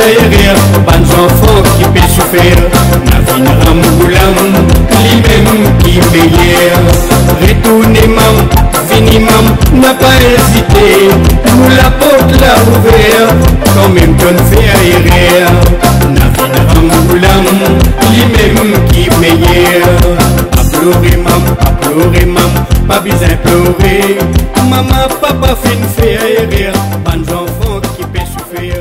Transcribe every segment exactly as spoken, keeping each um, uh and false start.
rire, pas d'enfants qui peut souffrir. Navin Ramboulam, lui-même qui meilleur. Retournez mam, fini mam, n'a pas hésité. Nous la porte l'a ouvert, quand même qu'on fait rire. Navin Ramboulam, lui-même qui meilleur. A pleurer mam, a pleurer mam, pas besoin de pleurer. Maman, papa fin fait rire, pas d'enfants qui peut souffrir.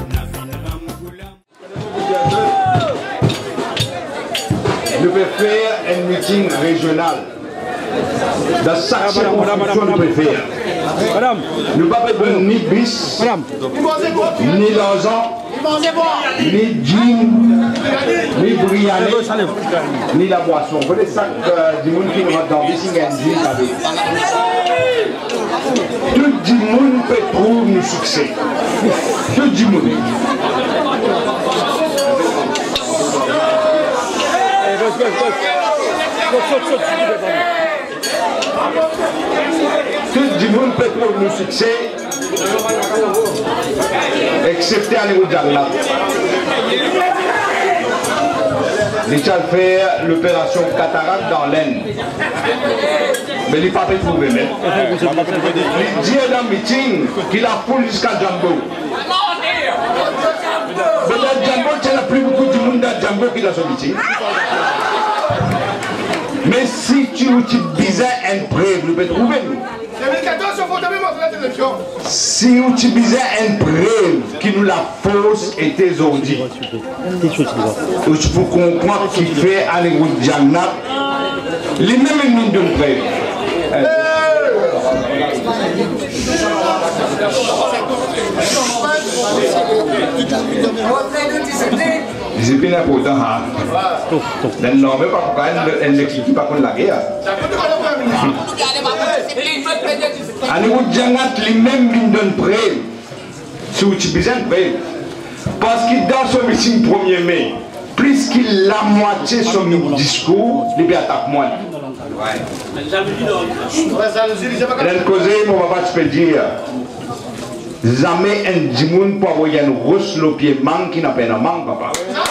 Nous pouvons faire un meeting régional dans chaque circonscription. Nous pouvons faire. Nous ne pouvons pas ni bis, ni l'argent, ni gin, ni briané, ni la boisson. Vous voyez ça du monde qui rentre dans bis, il y a un gin. Tout le monde peut trouver le succès. Tout le monde. Tout le monde peut trouver le succès, excepté à niveau de Jagna. Il a fait l'opération cataracte dans l'Aisne. Mais il n'a pas pu trouver même. Il dit dans le meeting qu'il a foulé jusqu'à Djambo. Mais dans Djambo, il n'y a plus beaucoup de monde dans Djambo qui est dans ce meeting. Mais si tu utilises un preuve, nous pouvons trouver. Si tu utilises un preuve qui nous la fausse était aujourd'hui, il faut comprendre qu'il fait à l'égout de Jagna, les mêmes ennemis de preuve. Discipline important, hein? Dan non, mais pas quand elle n'explique pas qu'on la guerre. À niveau de Jagna, les mêmes lignes de preuve, si tu utilises un preuve, parce que dans son meeting premier mai, plus qu'il la moitié de son discours, il attaque moi. D'un côté, mon papa, tu peux dire, jamais un djimoun pour avoir une rousse le pied manque qui n'a pas un manque, papa.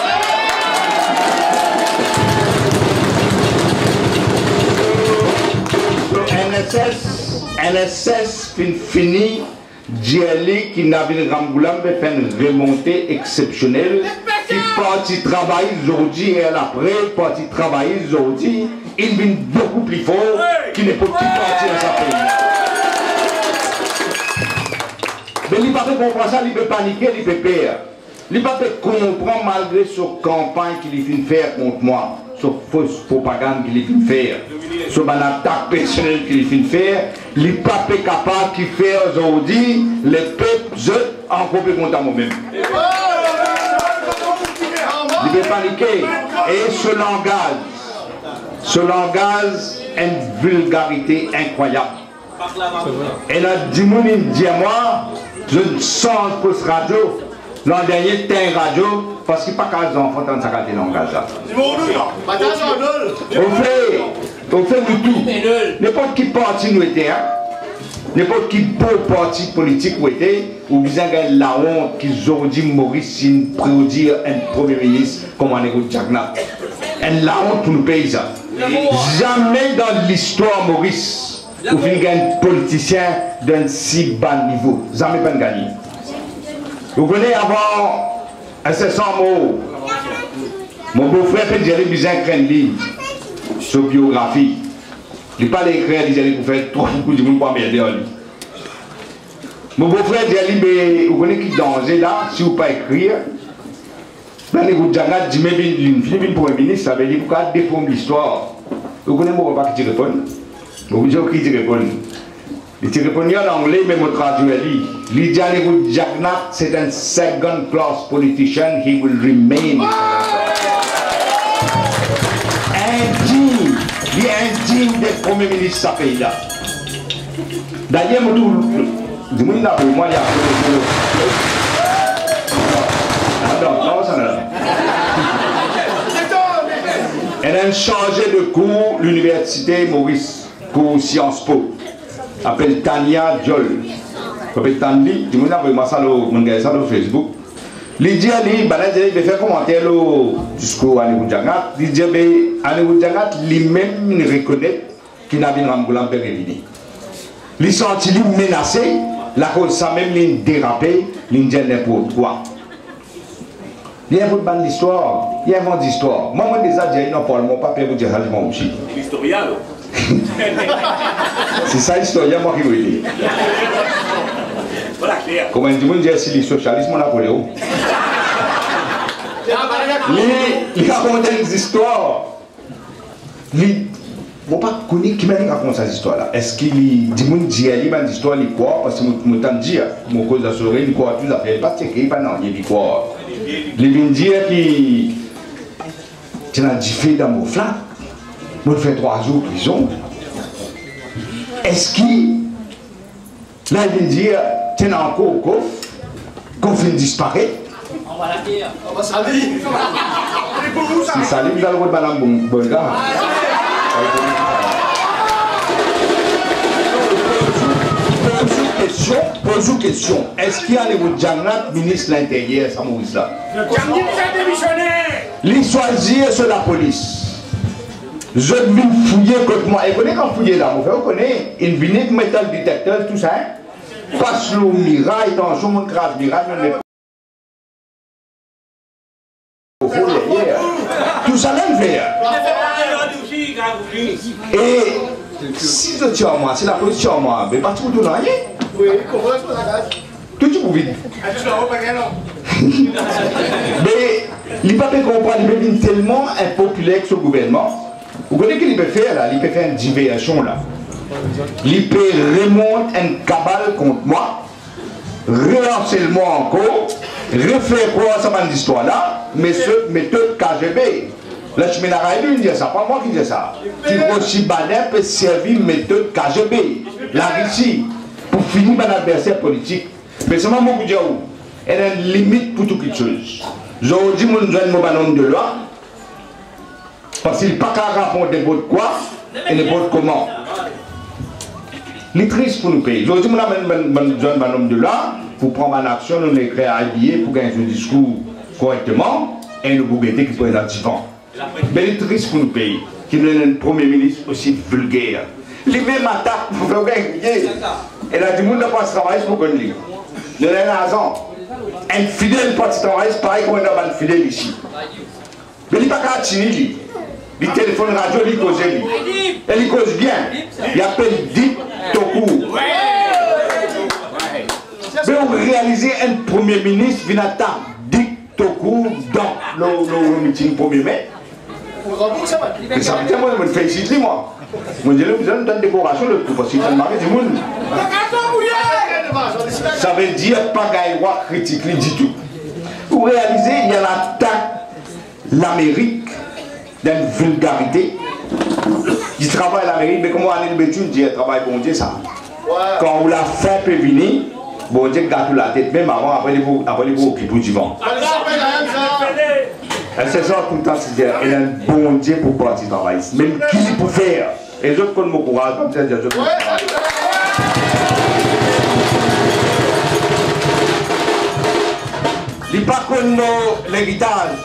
N S S, N S S fin fini, Djeli qui n'a pas de Ramboulam fait une remontée exceptionnelle. Qui parti travailler aujourd'hui et après parti travailler aujourd'hui, il vient beaucoup plus fort qu'il n'est pas plus parti dans sa pays. Mais il ne peut pas comprendre ça, il peut paniquer, il peut perdre. Il ne peut pas comprendre malgré sa campagne qu'il vient faire contre moi, sa fausse propagande qu'il vient faire, sa attaque personnelle qu'il vient faire. Il n'est pas capable de faire aujourd'hui, les peuples jetent encore plus contre moi-même. Il peut paniquer. Et ce langage, ce langage a une vulgarité incroyable. Et là, dis-moi, dis à moi, je change pour ce radio. L'an dernier, t'es un radio, parce qu'il n'y a pas qu'un enfant dans ce langage. On fait, on fait de tout. N'importe qui parti nous était, n'importe qui beau parti politique ou était, ou bien la honte qu'ils ont dit Maurice Sine produire un premier ministre comme on est au Jagna. La honte pour nous paysans. Jamais dans l'histoire Maurice, où il y a un politicien d'un si bas niveau. Jamais pas gagné. Vous connaissez avant un cent mots. Mon beau-frère fait dire qu'il a écrit un livre sur biographie. Il n'a pas écrit, il a fait trop beaucoup de monde pour m'aider. Mon beau-frère dit, vous connaissez qui danger là, si vous ne pouvez pas écrire. Dans les groupes de Jagna, dit, mais une fille pour un ministre, ça veut dire pourquoi déforme l'histoire. Vous connaissez mon papa qui te répond. Vous savez qui te répond. Il te répond en anglais, mais mon traduit. Il dit, les groupes de Jagna, c'est un second class politician, he will remain. Indigne, il est indigne d'être premier ministre de ce pays-là. D'ailleurs, dis-moi, il a pour moi, il a Elle a changé de cours l'université Maurice pour Sciences Po. Appelle Tania Diol. Appelle Tanli, dis-moi, il a ça sur Facebook. Il dit, il va faire commentaire le discours à Néboujangat. Il dit, à Néboujangat, lui-même, il reconnaît qu'il n'a pas de Ramboulan Pérévini. Il senti menacé, la cause ça même, il dérapé, il dit n'importe quoi. Il y a une bonne histoire, il y a une bonne histoire. Moi, je déjà dit, non, pour mon papa, vous dire ça, je m'en aussi. L'historien, c'est ça l'historien, moi qui veux dire. Voilà, clair. Comment on dit, c'est le socialisme Napoléon. Il raconte des histoires. Il ne pas connaître qui m'a raconté ces histoires-là. Est-ce qu'il dit qu'il dit des histoires, il croit, parce que je m'entends dire, mon cause d'assurer, il croit tout à fait, pas checker, pas non, il croit. Il vient dire qu'il y a un diffé dans mon flanc. Moi, je fais trois jours de prison. Est-ce qu'il, là, il vient dire, tiens encore au coffre, qu'on finit disparaître. On va la dire. On va salir. Si salir, vous allez voir Madame Bonga. Pose une question. Est-ce qu'il y a un Djanat, ministre de l'Intérieur, ça m'a dit ça? Il choisit sur la police. Je viens fouiller contre moi. Et vous connaissez quand fouiller là, vous connaissez, il vient avec métal détecteur, tout ça. Passe le mirail, attention, mon crase mirail, mais tout ça là, il fait. Et si je tiens à moi, si la police tient à moi, mais pas tout le monde. Oui, comment est-ce que ça gagne? Tout est pour vide. Mais il ne peut pas comprendre, il devient tellement impopulaire que ce gouvernement. Vous connaissez ce qu'il peut faire là? Il peut faire une diversion là. Il peut remonter une cabale contre moi, relancer le moi encore, refaire quoi ça cette histoire là, mais ce méthode K G B. Là, je me l'ai dit, ça, pas moi qui dis ça. Qui aussi Baden peut servir méthode K G B, la Russie, pour finir mon adversaire politique. Mais c'est moi qui dis, elle a une limite pour toute chose. Je dis, je suis un homme de loi, parce qu'il n'y a pas qu'à répondre n'importe quoi et n'importe comment. C'est triste pour nous payer. Je dis, je suis un homme de loi, pour prendre une action, nous les créer à habiller, pour gagner un discours correctement, et nous vous mettez qui peut être différent. Mais c'est triste pour nous payer, qui nous a un premier ministre aussi vulgaire. Les mêmes attaques pour faire gagner. Et là, du monde n'a pas de travail pour qu'on lit. Nous avons raison. Un fidèle parti travail, c'est pareil qu'on a un fidèle ici. Mais il n'y a pas qu'à tirer. Il téléphone radio, il cause lui. Et il cause bien. Il appelle Dip Tokou. Mais on réalise un premier ministre, il attaque Dip Tokou dans le meeting premier mai. Mais ça veut dire, moi, je me félicite, moi. Je me dis, vous avez une décoration de tout, parce qu'il y a un mari du monde. Ça veut dire, pas gaïwa critique, du tout. Vous réalisez, il y a l'attaque, l'Amérique, d'une vulgarité. Il travaille l'Amérique, mais comment on dit, il dit, il travaille bon Dieu, ça. Quand on l'a fait, peut venir, bon Dieu, gâte la tête, même avant, après, il faut occuper du vent. C'est ça tout le temps, c'est-à-dire, il a un bon Dieu pour partir travailler. Même qui pour faire. Et les autres connaissent mon courage, comme ça, les autres connaissent mon courage. Il n'y a pas que l'héritage.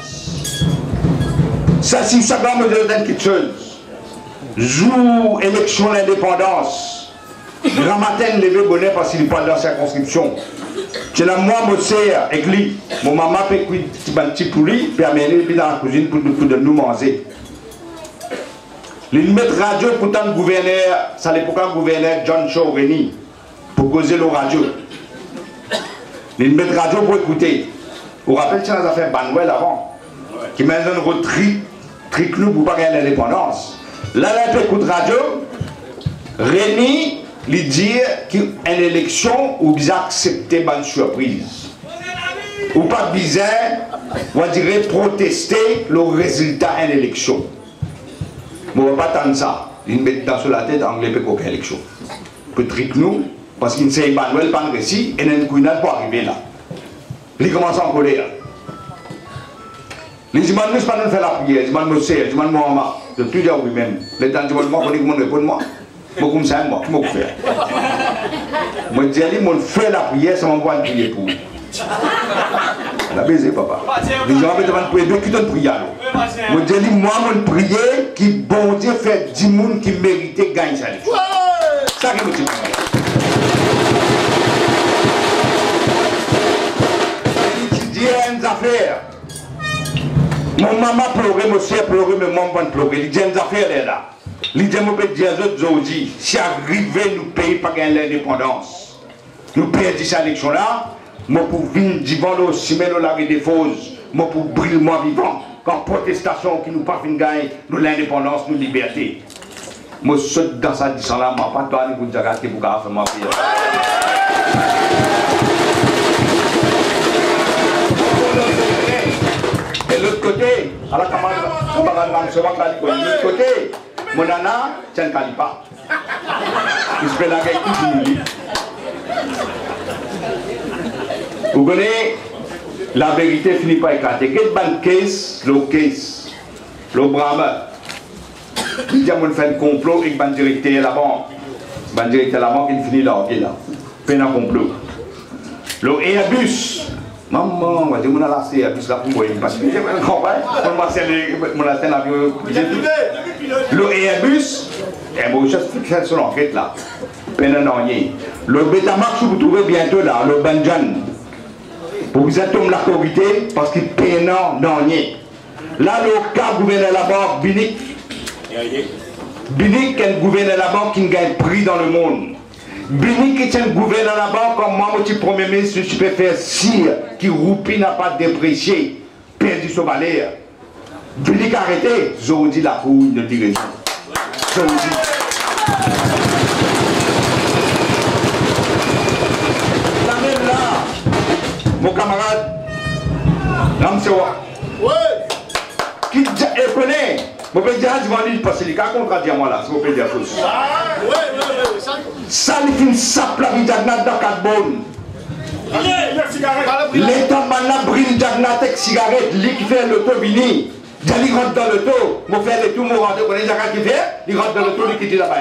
Ça, si chacun me donne quelque chose, jour élection d'indépendance, grand matin, lever bonheur parce qu'il n'est pas dans la circonscription. C'est là, moi, je sais, avec lui, mon maman peut cuire un petit poulet, puis amener dans la cuisine pour, pour de nous manger. Il met radio pour tant de gouverneur, c'est à l'époque un gouverneur John Shaw Reni, pour causer le radio. Il met radio pour écouter. Vous vous rappelez, ça a fait Banwell avant, qui m'a donné un trick, trick nous pour pas gagner l'indépendance. Là, là, il écoute radio, Reni, lui dire qu'une élection où vous acceptez une surprise. Ou pas bizarre, on dirait protester le résultat d'une élection. Mais on ne va pas attendre ça. Il met dans sur la tête anglais pour aucune élection. Peut-être nous, parce qu'il ne sait pas Emmanuel pas récit, et il n'a pas arrivé là. Il commence en colère. Les gens ne pas nous faire la prière, les gens ne savent, les gens ne m'ont pas. Je suis déjà oui-même. Les gens ne m'ont pas répondre moi. Beaucoup me savent, moi, qui m'ont fait. Moi, je dis, moi, je fais la prière, ça m'envoie une prière pour. La baiser, papa. Les gens avaient demandé prier, deux qui donnent prier. Moi, je dis, moi, mon prier, qui bon Dieu fait dix personnes qui méritent gagner ça. Ça que je dis. Une affaire. Mon maman pleurait, mon soeur pleurait, mais mon père pleurait. Il dit une affaire là. Il dit mon père dit aux autres aujourd'hui, si arrivé nous pays pas gagner l'indépendance, nous perdons cette élection là, moi pour venir divan le cimetière la rue des Fosses, moi pour briller moi vivant, quand protestation qui nous pas fin gagner, nous l'indépendance, nous liberté. Moi saute dans sa dix là, moi pas toi ni pour dire que pour faire ma fille. Et l'autre côté, à la camarade, on va de l'autre côté, mon nana, tiens le calipa. Il se fait la guerre tout fini. Vous connaissez, la vérité finit par éclater. Quelle bonne caisse, le caisse, le brame. Il dit à mon fait un complot avec le directeur de la banque. Le directeur de la banque, il finit là, il est là. Fait un complot. Le Airbus. Maman, moi je me lasse Airbus là pour moi parce que je ne comprends pas. Moi c'est mon latin avion. Le Airbus, et moi je fais sur l'enquête là. Pénanonier. Le Betamax vous trouvez bientôt là, le Banjan. Pour vous êtes la corrité parce qu'il pénanonier. Là le cas gouverneur la banque Binic. Binic qui est gouverneur la banque qui gagne prix dans le monde. Bini qui est un gouverneur là-bas, comme moi, mon petit premier ministre, je peux faire sire, qui roupi n'a pas déprécié, perdu son valeur. Bini qui a arrêté, je dis la couille de direction. Je vous dis. La même là, mon camarade, Ramsewa, qui connaît. Mon père dit, je vais dire, parce qu'il y a un contrat à moi là, si mon père dit à tous. Ça, il fait une sape la vie d'agnat dans quatre bonnes. L'État maintenant brille d'agnat avec cigarette, lui qui fait l'auto vini. Il rentre dans l'auto, mon frère et tout, mon rentre, vous connaissez ce qu'il fait? Il rentre dans l'auto, il quitte là-bas.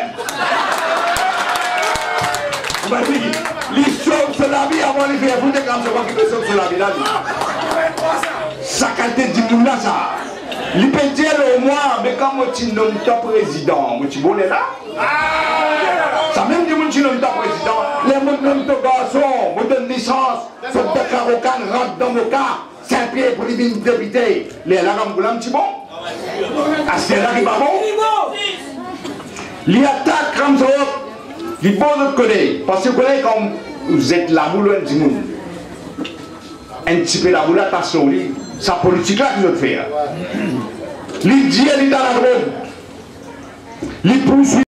Vous m'avez dit, il sauve sur la vie avant de faire, vous êtes comme ça, qui peut sauver sur la vie là. Ça qualité du monde là, ça. Il peut dire au moins, mais quand moi tu nommes ton président, moi tu bonnes là? Ça même dit moi tu nommes ton président, les mots nomment ton garçon, moi donne licence, faut que Carocan rentre dans mon cas, Saint-Pierre pour les députés. Les là comme vous l'avez dit bon? Ah c'est là qui va bon? Il attaque comme ça, il faut le connaître, parce que vous connaissez comme vous êtes la boule du monde. Un petit peu la boule attention, sa politique là que vous faites. Il dit, il est dans la drogue. Il poursuit.